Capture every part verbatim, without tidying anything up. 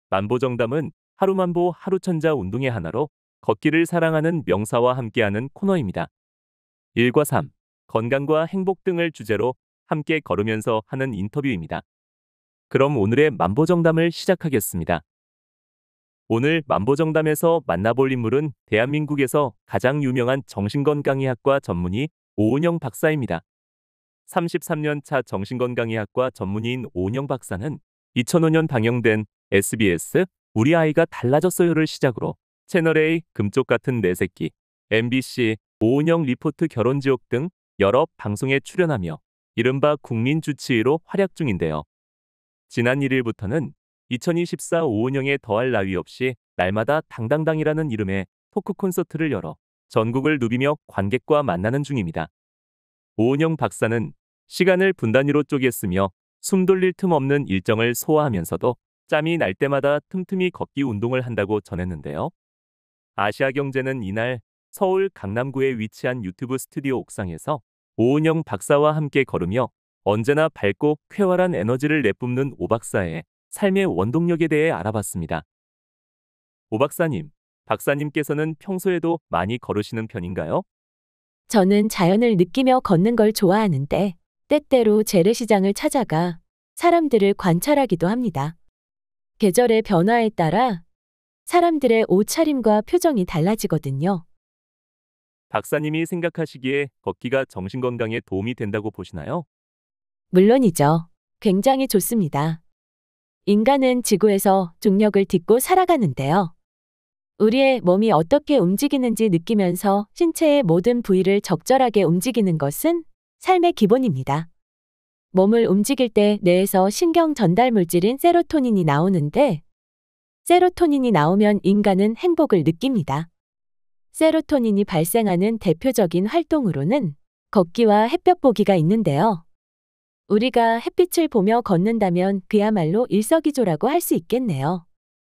만보정담은 하루만보 하루천자 운동의 하나로 걷기를 사랑하는 명사와 함께하는 코너입니다. 일과 삶, 건강과 행복 등을 주제로 함께 걸으면서 하는 인터뷰입니다. 그럼 오늘의 만보정담을 시작하겠습니다. 오늘 만보정담에서 만나볼 인물은 대한민국에서 가장 유명한 정신건강의학과 전문의 오은영 박사입니다. 삼십삼 년 차 정신건강의학과 전문의인 오은영 박사는 이천오 년 방영된 에스비에스 우리 아이가 달라졌어요를 시작으로 채널A 금쪽 같은 내 새끼, 엠비씨 오은영 리포트 결혼지옥 등 여러 방송에 출연하며 이른바 국민주치의로 활약 중인데요. 지난 일 일부터는 이천이십사 오은영의 더할 나위 없이 날마다 당당당이라는 이름의 토크 콘서트를 열어 전국을 누비며 관객과 만나는 중입니다. 오은영 박사는 시간을 분단위로 쪼개쓰며 숨 돌릴 틈 없는 일정을 소화하면서도 짬이 날 때마다 틈틈이 걷기 운동을 한다고 전했는데요. 아시아경제는 이날 서울 강남구에 위치한 유튜브 스튜디오 옥상에서 오은영 박사와 함께 걸으며 언제나 밝고 쾌활한 에너지를 내뿜는 오 박사의 삶의 원동력에 대해 알아봤습니다. 오 박사님, 박사님께서는 평소에도 많이 걸으시는 편인가요? 저는 자연을 느끼며 걷는 걸 좋아하는데 때때로 재래시장을 찾아가 사람들을 관찰하기도 합니다. 계절의 변화에 따라 사람들의 옷차림과 표정이 달라지거든요. 박사님이 생각하시기에 걷기가 정신건강에 도움이 된다고 보시나요? 물론이죠. 굉장히 좋습니다. 인간은 지구에서 중력을 딛고 살아가는데요. 우리의 몸이 어떻게 움직이는지 느끼면서 신체의 모든 부위를 적절하게 움직이는 것은 삶의 기본입니다. 몸을 움직일 때 뇌에서 신경 전달 물질인 세로토닌이 나오는데 세로토닌이 나오면 인간은 행복을 느낍니다. 세로토닌이 발생하는 대표적인 활동으로는 걷기와 햇볕 보기가 있는데요. 우리가 햇빛을 보며 걷는다면 그야말로 일석이조라고 할 수 있겠네요.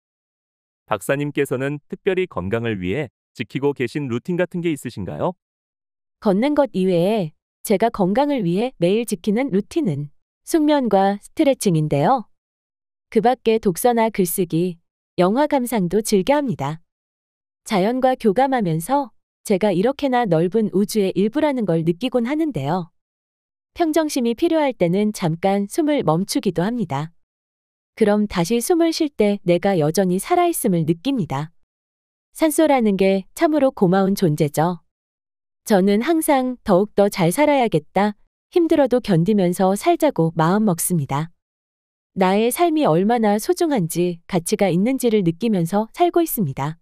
박사님께서는 특별히 건강을 위해 지키고 계신 루틴 같은 게 있으신가요? 걷는 것 이외에 제가 건강을 위해 매일 지키는 루틴은 숙면과 스트레칭인데요. 그 밖에 독서나 글쓰기, 영화 감상도 즐겨 합니다. 자연과 교감하면서 제가 이렇게나 넓은 우주의 일부라는 걸 느끼곤 하는데요. 평정심이 필요할 때는 잠깐 숨을 멈추기도 합니다. 그럼 다시 숨을 쉴 때 내가 여전히 살아있음을 느낍니다. 산소라는 게 참으로 고마운 존재죠. 저는 항상 더욱더 잘 살아야겠다, 힘들어도 견디면서 살자고 마음 먹습니다. 나의 삶이 얼마나 소중한지, 가치가 있는지를 느끼면서 살고 있습니다.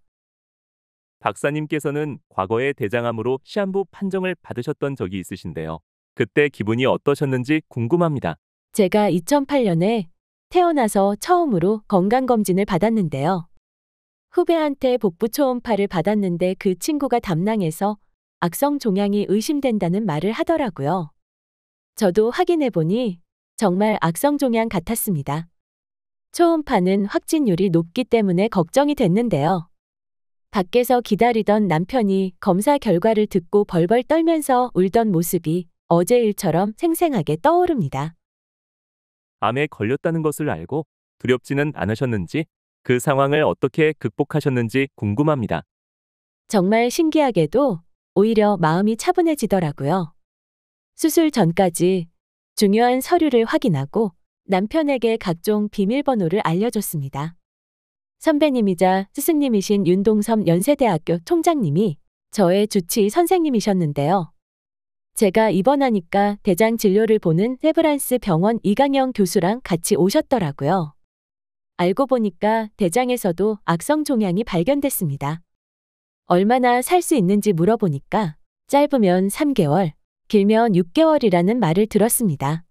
박사님께서는 과거에 대장암으로 시한부 판정을 받으셨던 적이 있으신데요. 그때 기분이 어떠셨는지 궁금합니다. 제가 이천팔 년에 태어나서 처음으로 건강검진을 받았는데요. 후배한테 복부 초음파를 받았는데 그 친구가 담낭에서 악성 종양이 의심된다는 말을 하더라고요. 저도 확인해보니 정말 악성 종양 같았습니다. 초음파는 확진율이 높기 때문에 걱정이 됐는데요. 밖에서 기다리던 남편이 검사 결과를 듣고 벌벌 떨면서 울던 모습이 어제 일처럼 생생하게 떠오릅니다. 암에 걸렸다는 것을 알고 두렵지는 않으셨는지, 그 상황을 어떻게 극복하셨는지 궁금합니다. 정말 신기하게도 오히려 마음이 차분해지더라고요. 수술 전까지 중요한 서류를 확인하고 남편에게 각종 비밀번호를 알려줬습니다. 선배님이자 스승님이신 윤동섭 연세대학교 총장님이 저의 주치의 선생님이셨는데요. 제가 입원하니까 대장 진료를 보는 세브란스 병원 이강영 교수랑 같이 오셨더라고요. 알고 보니까 대장에서도 악성 종양이 발견됐습니다. 얼마나 살 수 있는지 물어보니까 짧으면 삼 개월, 길면 육 개월이라는 말을 들었습니다.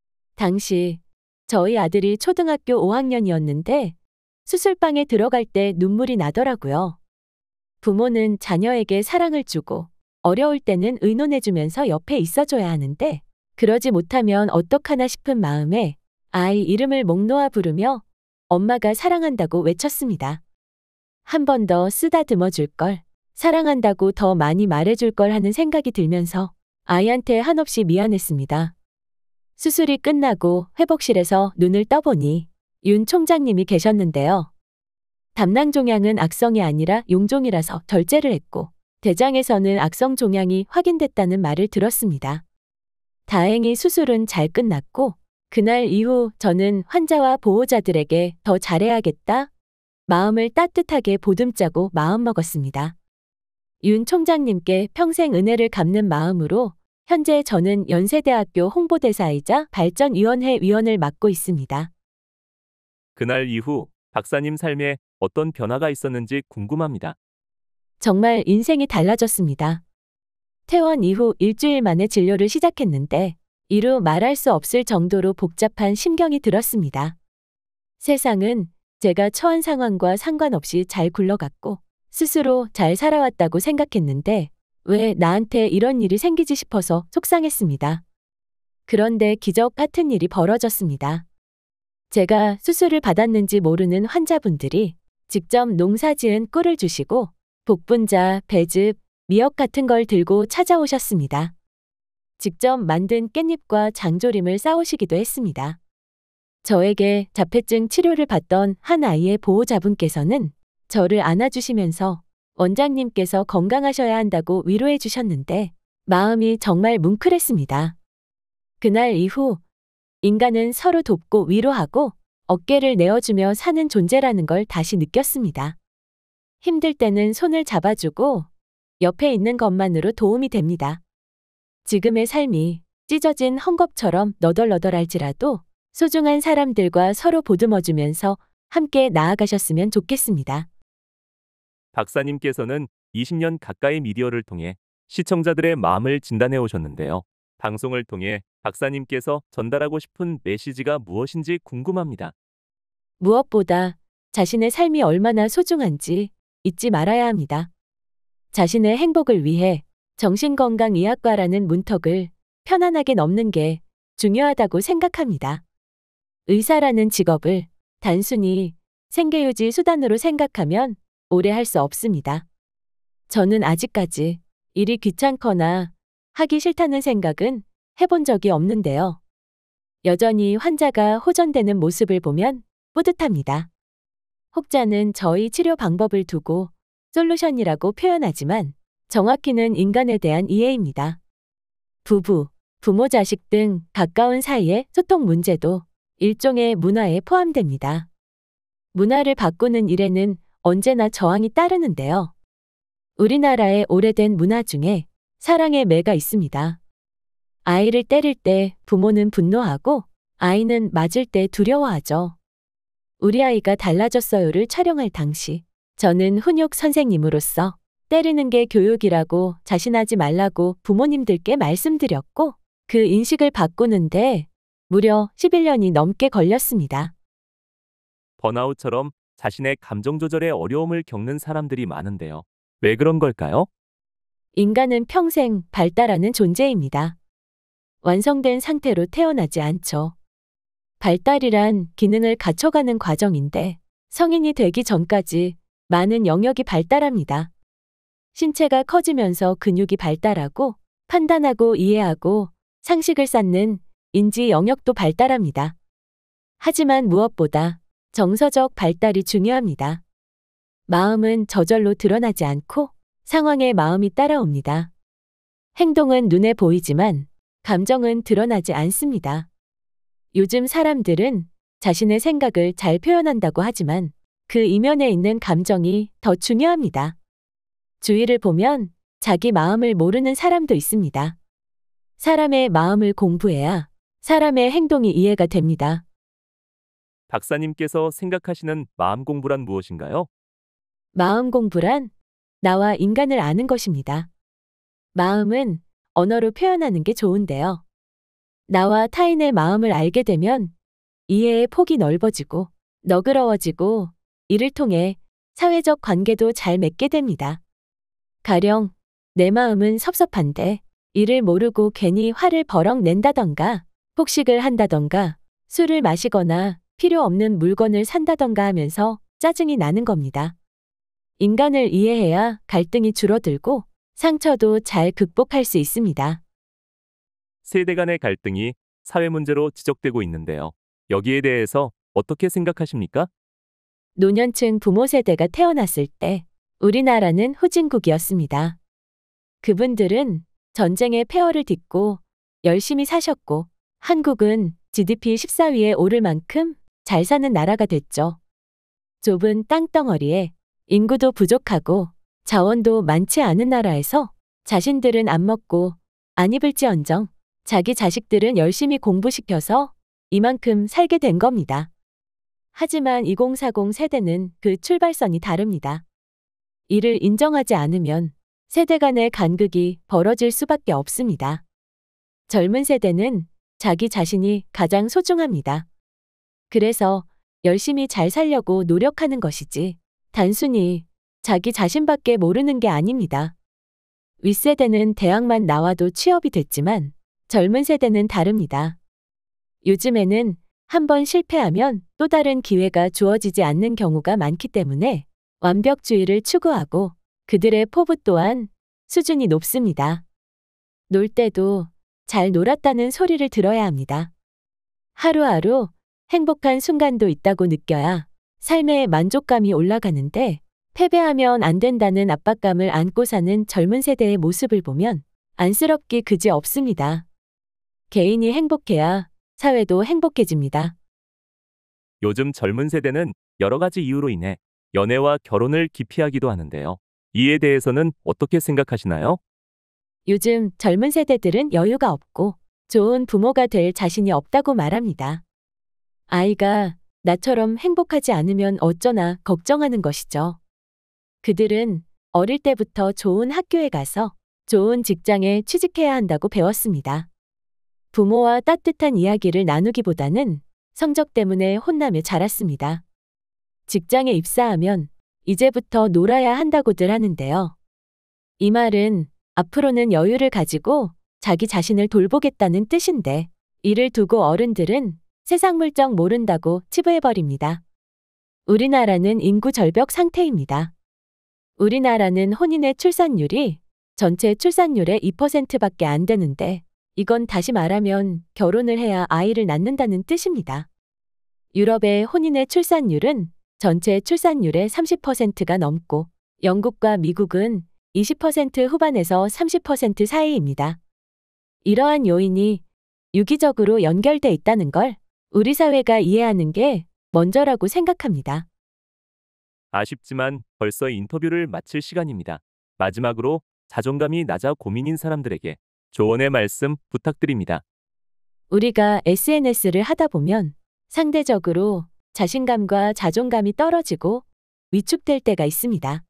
당시 저희 아들이 초등학교 오 학년이었는데 수술방에 들어갈 때 눈물이 나더라고요. 부모는 자녀에게 사랑을 주고 어려울 때는 의논해주면서 옆에 있어줘야 하는데 그러지 못하면 어떡하나 싶은 마음에 아이 이름을 목 놓아 부르며 엄마가 사랑한다고 외쳤습니다. 한 번 더 쓰다듬어 줄 걸, 사랑한다고 더 많이 말해줄 걸 하는 생각이 들면서 아이한테 한없이 미안했습니다. 수술이 끝나고 회복실에서 눈을 떠보니 윤 총장님이 계셨는데요. 담낭 종양은 악성이 아니라 용종이라서 절제를 했고 대장에서는 악성 종양이 확인됐다는 말을 들었습니다. 다행히 수술은 잘 끝났고 그날 이후 저는 환자와 보호자들에게 더 잘해야겠다 마음을 따뜻하게 보듬자고 마음먹었습니다. 윤 총장님께 평생 은혜를 갚는 마음으로 현재 저는 연세대학교 홍보대사이자 발전위원회 위원을 맡고 있습니다. 그날 이후 박사님 삶에 어떤 변화가 있었는지 궁금합니다. 정말 인생이 달라졌습니다. 퇴원 이후 일주일 만에 진료를 시작했는데 이루 말할 수 없을 정도로 복잡한 심경이 들었습니다. 세상은 제가 처한 상황과 상관없이 잘 굴러갔고 스스로 잘 살아왔다고 생각했는데 왜 나한테 이런 일이 생기지 싶어서 속상했습니다. 그런데 기적 같은 일이 벌어졌습니다. 제가 수술을 받았는지 모르는 환자분들이 직접 농사지은 꿀을 주시고 복분자, 배즙, 미역 같은 걸 들고 찾아오셨습니다. 직접 만든 깻잎과 장조림을 싸오시기도 했습니다. 저에게 자폐증 치료를 받던 한 아이의 보호자분께서는 저를 안아주시면서 원장님께서 건강하셔야 한다고 위로해 주셨는데 마음이 정말 뭉클했습니다. 그날 이후 인간은 서로 돕고 위로하고 어깨를 내어주며 사는 존재라는 걸 다시 느꼈습니다. 힘들 때는 손을 잡아주고 옆에 있는 것만으로 도움이 됩니다. 지금의 삶이 찢어진 헝겊처럼 너덜너덜할지라도 소중한 사람들과 서로 보듬어주면서 함께 나아가셨으면 좋겠습니다. 박사님께서는 이십 년 가까이 미디어를 통해 시청자들의 마음을 진단해 오셨는데요. 방송을 통해 박사님께서 전달하고 싶은 메시지가 무엇인지 궁금합니다. 무엇보다 자신의 삶이 얼마나 소중한지 잊지 말아야 합니다. 자신의 행복을 위해 정신건강의학과라는 문턱을 편안하게 넘는 게 중요하다고 생각합니다. 의사라는 직업을 단순히 생계유지 수단으로 생각하면 오래 할 수 없습니다. 저는 아직까지 일이 귀찮거나 하기 싫다는 생각은 해본 적이 없는데요. 여전히 환자가 호전되는 모습을 보면 뿌듯합니다. 혹자는 저희 치료 방법을 두고 솔루션이라고 표현하지만 정확히는 인간에 대한 이해입니다. 부부, 부모 자식 등 가까운 사이의 소통 문제도 일종의 문화에 포함됩니다. 문화를 바꾸는 일에는 언제나 저항이 따르는데요. 우리나라의 오래된 문화 중에 사랑의 매가 있습니다. 아이를 때릴 때 부모는 분노하고 아이는 맞을 때 두려워하죠. 우리 아이가 달라졌어요를 촬영할 당시 저는 훈육 선생님으로서 때리는 게 교육이라고 자신하지 말라고 부모님들께 말씀드렸고 그 인식을 바꾸는데 무려 십일 년이 넘게 걸렸습니다. 번아웃처럼 자신의 감정 조절에 어려움을 겪는 사람들이 많은데요. 왜 그런 걸까요? 인간은 평생 발달하는 존재입니다. 완성된 상태로 태어나지 않죠. 발달이란 기능을 갖춰가는 과정인데 성인이 되기 전까지 많은 영역이 발달합니다. 신체가 커지면서 근육이 발달하고 판단하고 이해하고 상식을 쌓는 인지 영역도 발달합니다. 하지만 무엇보다 정서적 발달이 중요합니다. 마음은 저절로 드러나지 않고 상황에 마음이 따라옵니다. 행동은 눈에 보이지만 감정은 드러나지 않습니다. 요즘 사람들은 자신의 생각을 잘 표현한다고 하지만 그 이면에 있는 감정이 더 중요합니다. 주위를 보면 자기 마음을 모르는 사람도 있습니다. 사람의 마음을 공부해야 사람의 행동이 이해가 됩니다. 박사님께서 생각하시는 마음 공부란 무엇인가요? 마음 공부란 나와 인간을 아는 것입니다. 마음은 언어로 표현하는 게 좋은데요. 나와 타인의 마음을 알게 되면 이해의 폭이 넓어지고 너그러워지고 이를 통해 사회적 관계도 잘 맺게 됩니다. 가령 내 마음은 섭섭한데 이를 모르고 괜히 화를 버럭 낸다던가 폭식을 한다던가 술을 마시거나 필요 없는 물건을 산다던가 하면서 짜증이 나는 겁니다. 인간을 이해해야 갈등이 줄어들고 상처도 잘 극복할 수 있습니다. 세대 간의 갈등이 사회 문제로 지적되고 있는데요. 여기에 대해서 어떻게 생각하십니까? 노년층 부모 세대가 태어났을 때 우리나라는 후진국이었습니다. 그분들은 전쟁의 폐허를 딛고 열심히 사셨고 한국은 지디피 십사 위에 오를 만큼 잘 사는 나라가 됐죠. 좁은 땅덩어리에 인구도 부족하고 자원도 많지 않은 나라에서 자신들은 안 먹고 안 입을지언정 자기 자식들은 열심히 공부시켜서 이만큼 살게 된 겁니다. 하지만 이공사공 세대는 그 출발선이 다릅니다. 이를 인정하지 않으면 세대 간의 간극이 벌어질 수밖에 없습니다. 젊은 세대는 자기 자신이 가장 소중합니다. 그래서 열심히 잘 살려고 노력하는 것이지 단순히 자기 자신밖에 모르는 게 아닙니다. 윗세대는 대학만 나와도 취업이 됐지만 젊은 세대는 다릅니다. 요즘에는 한번 실패하면 또 다른 기회가 주어지지 않는 경우가 많기 때문에 완벽주의를 추구하고 그들의 포부 또한 수준이 높습니다. 놀 때도 잘 놀았다는 소리를 들어야 합니다. 하루하루 행복한 순간도 있다고 느껴야 삶의 만족감이 올라가는데 패배하면 안 된다는 압박감을 안고 사는 젊은 세대의 모습을 보면 안쓰럽기 그지 없습니다. 개인이 행복해야 사회도 행복해집니다. 요즘 젊은 세대는 여러 가지 이유로 인해 연애와 결혼을 기피하기도 하는데요. 이에 대해서는 어떻게 생각하시나요? 요즘 젊은 세대들은 여유가 없고 좋은 부모가 될 자신이 없다고 말합니다. 아이가 나처럼 행복하지 않으면 어쩌나 걱정하는 것이죠. 그들은 어릴 때부터 좋은 학교에 가서 좋은 직장에 취직해야 한다고 배웠습니다. 부모와 따뜻한 이야기를 나누기보다는 성적 때문에 혼나며 자랐습니다. 직장에 입사하면 이제부터 놀아야 한다고들 하는데요. 이 말은 앞으로는 여유를 가지고 자기 자신을 돌보겠다는 뜻인데 이를 두고 어른들은 세상 물정 모른다고 치부해버립니다. 우리나라는 인구 절벽 상태입니다. 우리나라는 혼인의 출산율이 전체 출산율의 이 퍼센트밖에 안 되는데 이건 다시 말하면 결혼을 해야 아이를 낳는다는 뜻입니다. 유럽의 혼인의 출산율은 전체 출산율의 삼십 퍼센트가 넘고 영국과 미국은 이십 퍼센트 후반에서 삼십 퍼센트 사이입니다. 이러한 요인이 유기적으로 연결돼 있다는 걸 우리 사회가 이해하는 게 먼저라고 생각합니다. 아쉽지만 벌써 인터뷰를 마칠 시간입니다. 마지막으로 자존감이 낮아 고민인 사람들에게 조언의 말씀 부탁드립니다. 우리가 에스엔에스를 하다 보면 상대적으로 자신감과 자존감이 떨어지고 위축될 때가 있습니다.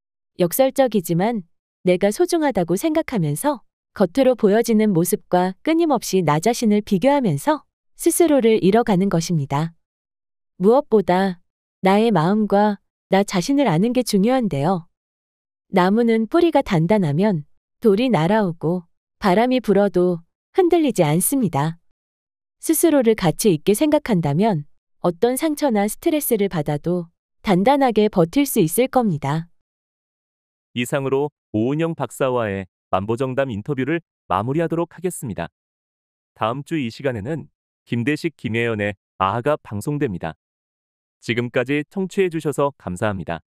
역설적이지만 내가 소중하다고 생각하면서 겉으로 보여지는 모습과 끊임없이 나 자신을 비교하면서 스스로를 잃어가는 것입니다. 무엇보다 나의 마음과 나 자신을 아는 게 중요한데요. 나무는 뿌리가 단단하면 돌이 날아오고 바람이 불어도 흔들리지 않습니다. 스스로를 가치 있게 생각한다면 어떤 상처나 스트레스를 받아도 단단하게 버틸 수 있을 겁니다. 이상으로 오은영 박사와의 만보정담 인터뷰를 마무리하도록 하겠습니다. 다음 주 이 시간에는 김대식 김혜연의 아하가 방송됩니다. 지금까지 청취해 주셔서 감사합니다.